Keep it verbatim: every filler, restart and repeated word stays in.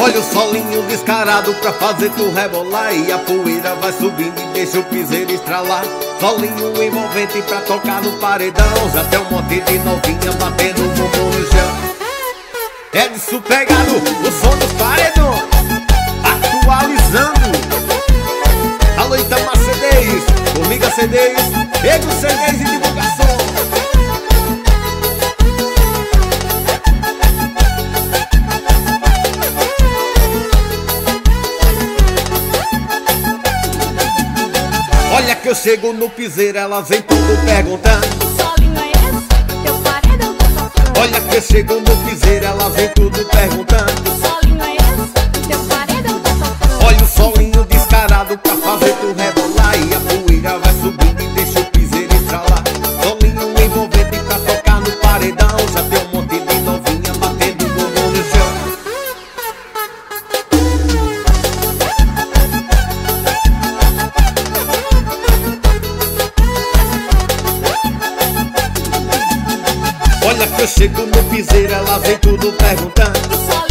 Olha o solinho descarado pra fazer tu rebolar, e a poeira vai subindo e deixa o piseiro estralar. Solinho envolvente pra tocar no paredão, já tem um monte de novinha batendo o bumbum no chão. É disso pegado o som dos paredões, atualizando. Alô Itamar C Ds, Formiga C Ds, Ego C Ds e divulgação. Olha que eu chego no piseiro, elas vem tudo perguntando: que solinho é esse? Teu paredão tá tocando. Olha que eu chego no piseiro, elas vem tudo perguntando: Que solinho é esse? Teu paredão tá tocando. Olha o solinho descarado pra fazer tu rebolar, e a poeira vai subindo e deixa o piseiro estralar. Solinho envolvente pra tocar no paredão, já tem um monte de novinha batendo o bumbum no chão. Olha que eu chego no piseiro, ela vem tudo perguntando: Que